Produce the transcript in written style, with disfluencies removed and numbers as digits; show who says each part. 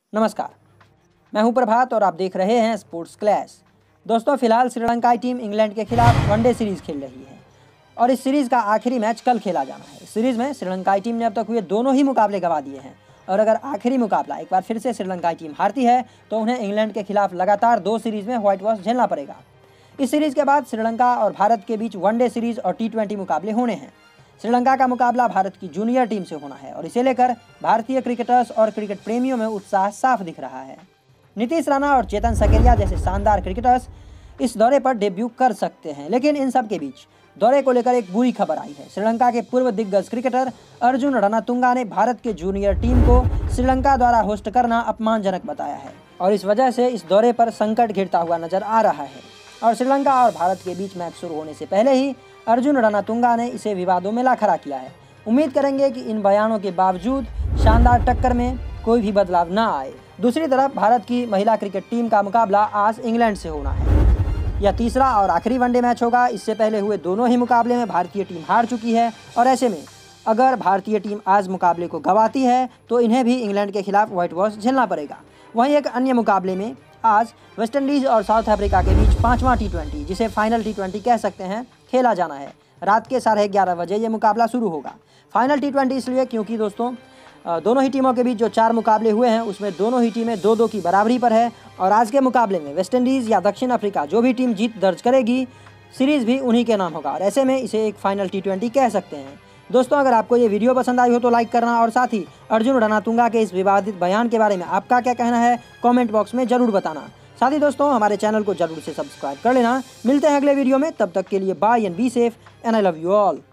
Speaker 1: नमस्कार, मैं हूं प्रभात और आप देख रहे हैं स्पोर्ट्स क्लैश। दोस्तों, फिलहाल श्रीलंकाई टीम इंग्लैंड के खिलाफ वनडे सीरीज़ खेल रही है और इस सीरीज़ का आखिरी मैच कल खेला जाना है। इस सीरीज़ में श्रीलंकाई टीम ने अब तक हुए दोनों ही मुकाबले गंवा दिए हैं और अगर आखिरी मुकाबला एक बार फिर से श्रीलंकाई टीम हारती है तो उन्हें इंग्लैंड के खिलाफ लगातार 2 सीरीज़ में व्हाइट वॉश झेलना पड़ेगा। इस सीरीज़ के बाद श्रीलंका और भारत के बीच वनडे सीरीज़ और T20 मुकाबले होने हैं। श्रीलंका का मुकाबला भारत की जूनियर टीम से होना है और इसे लेकर भारतीय क्रिकेटर्स और क्रिकेट प्रेमियों में उत्साह साफ दिख रहा है। नीतीश राणा और चेतन सकरिया जैसे शानदार क्रिकेटर्स इस दौरे पर डेब्यू कर सकते हैं, लेकिन इन सब के बीच दौरे को लेकर एक बुरी खबर आई है। श्रीलंका के पूर्व दिग्गज क्रिकेटर अर्जुन रणतुंगा ने भारत के जूनियर टीम को श्रीलंका द्वारा होस्ट करना अपमानजनक बताया है और इस वजह से इस दौरे पर संकट घिरता हुआ नजर आ रहा है। और श्रीलंका और भारत के बीच मैच शुरू होने से पहले ही अर्जुन रणतुंगा ने इसे विवादों में ला खड़ा किया है। उम्मीद करेंगे कि इन बयानों के बावजूद शानदार टक्कर में कोई भी बदलाव न आए। दूसरी तरफ भारत की महिला क्रिकेट टीम का मुकाबला आज इंग्लैंड से होना है। यह तीसरा और आखिरी वनडे मैच होगा। इससे पहले हुए दोनों ही मुकाबले में भारतीय टीम हार चुकी है और ऐसे में अगर भारतीय टीम आज मुकाबले को गंवाती है तो इन्हें भी इंग्लैंड के खिलाफ व्हाइट वॉश झेलना पड़ेगा। वहीं एक अन्य मुकाबले में आज वेस्टइंडीज़ और साउथ अफ्रीका के बीच 5वां T20 जिसे फाइनल T20 कह सकते हैं खेला जाना है। रात के 11:30 बजे ये मुकाबला शुरू होगा। फाइनल T20 इसलिए क्योंकि दोस्तों दोनों ही टीमों के बीच जो 4 मुकाबले हुए हैं उसमें दोनों ही टीमें 2-2 की बराबरी पर है और आज के मुकाबले में वेस्टइंडीज़ या दक्षिण अफ्रीका जो भी टीम जीत दर्ज करेगी सीरीज़ भी उन्हीं के नाम होगा और ऐसे में इसे एक फाइनल T20 कह सकते हैं। दोस्तों, अगर आपको ये वीडियो पसंद आई हो तो लाइक करना और साथ ही अर्जुन रणतुंगा के इस विवादित बयान के बारे में आपका क्या कहना है कमेंट बॉक्स में ज़रूर बताना। साथ ही दोस्तों, हमारे चैनल को जरूर से सब्सक्राइब कर लेना। मिलते हैं अगले वीडियो में, तब तक के लिए bye and be safe and I love you all.